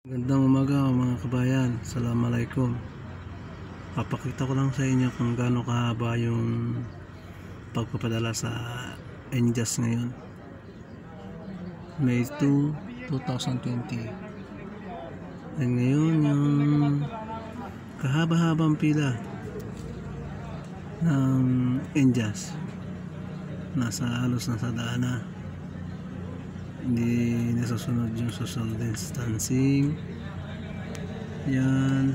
Magandang umaga mga kabayan. Assalamualaikum. Papakita ko lang sa inyo kung gaano kahaba yung pagpapadala sa NJAS ngayon. May 2, 2020. And ngayon yung kahaba-habang pila ng NJAS. Halos nasa daan na. Hindi nasusunod yung social distancing. Yan.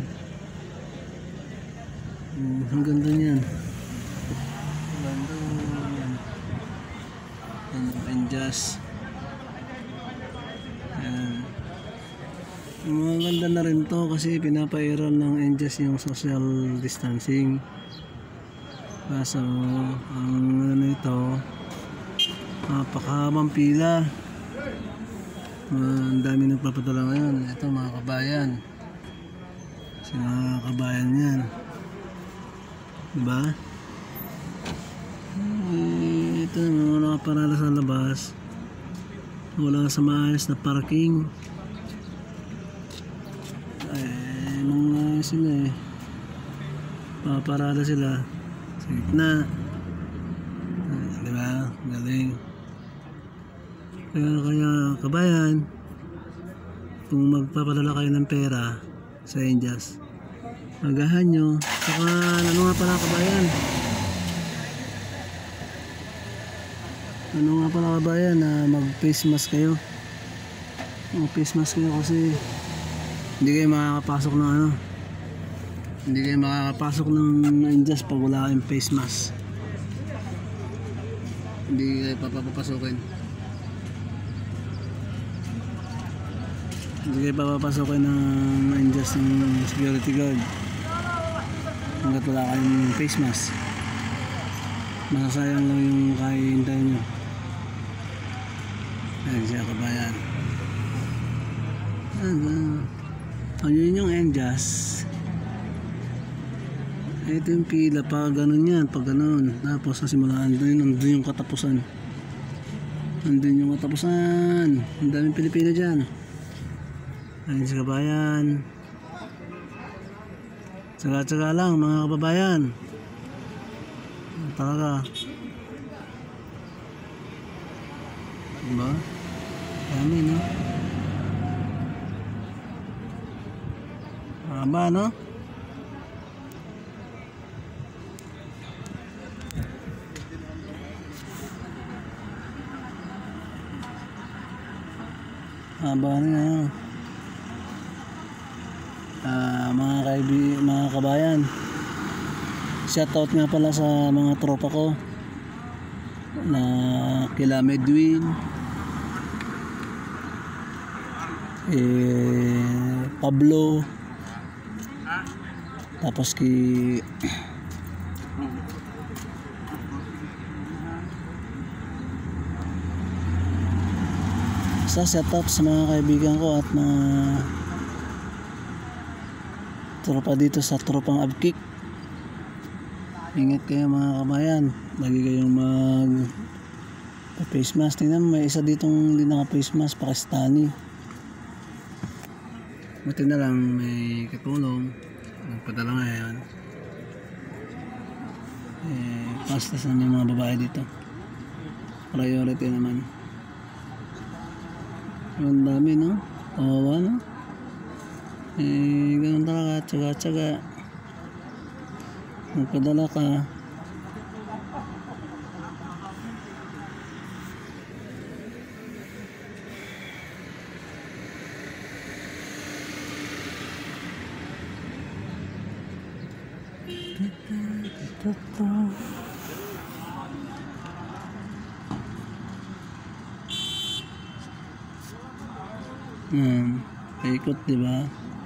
Ang ganda niyan. Ang ganda yan. Yan yung NJAS. Yan. Ang ganda na rin to kasi pinapairal ng NJAS yung social distancing. Kaso ang ano ito, napakahabang pila. Ang dami nagpapadala ngayon. Ito mga kabayan. Si mga kabayan yan. Diba? Ito mga nakaparala sa labas. Wala sa maayos na parking. Mga sila paparada sila sa gitna. Diba? Galing. Kaya kabayan, kung magpapadala kayo ng pera sa NJAS, magahan nyo. Saka ano nga pala kabayan, mag face mask kayo. Mag face mask kayo kasi hindi kayo makakapasok ng hindi kayo makakapasok ng NJAS pag wala kayong face mask. Hindi kayo papapasokin. Hindi kayo papapasokin ng NJAS ng security guard hanggat wala kayong face mask. Masasayang lang yung kahihintay nyo. Ayan siya kabayan. Yun yung NJAS. Ito yung pila pa ganun yan, pag ganun. Tapos sa simulaan nandun yung katapusan. Nandun yung katapusan. Ang daming Pilipino dyan. Ayun sa kabayan. Tsaga-tsaga lang mga kababayan. Talaga. Diba? Dami no? Haba no? Haba na mga kabayan, shoutout nga pala sa mga tropa ko na kila Medwin, Pablo, tapos shoutout sa mga kaibigan ko at mga tropa dito sa tropang Abkik. Ingat kayo mga kabayan, lagi kayong mag face mask. Tingnan mo, may isa ditong hindi naka face mask, Pakistani. Buti na lang may katulong, nagpadala ngayon. Pastas na yung mga babae dito, priority naman. Ang dami no, kawawa no. Ganun talaga, tsaga-tsaga. Magpadala ka. Paikot diba?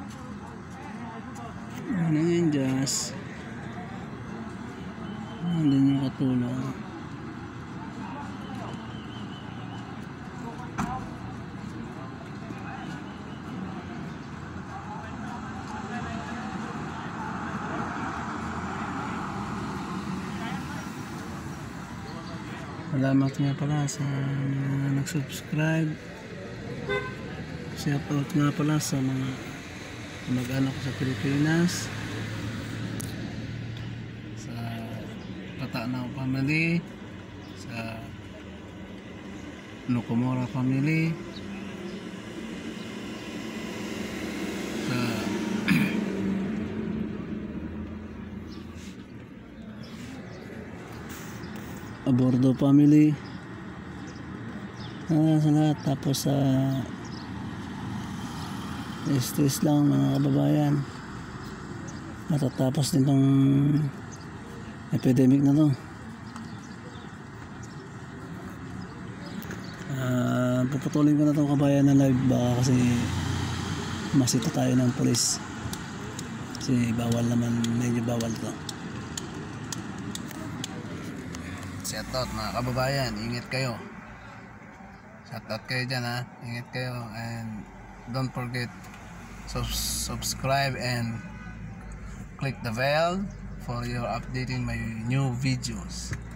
Ano yung NJAS? Nandun yung katulong. Salamat nga pala sa nag-subscribe shout out nga pala sa mga mag-anak ko sa Pilipinas, sa Patanao family, sa Nukumura family, sa Abordo family, sa lahat. Tapos sa stress lang mga kababayan, matatapos din tong epidemic na to. Puputulin ko na itong kabayan na live, baka kasi masita tayo ng pulis kasi bawal naman, medyo bawal to. Shout out mga kababayan, ingat kayo, shout out kayo dyan ha, ingat kayo, and don't forget subscribe and click the bell for your updating my new videos.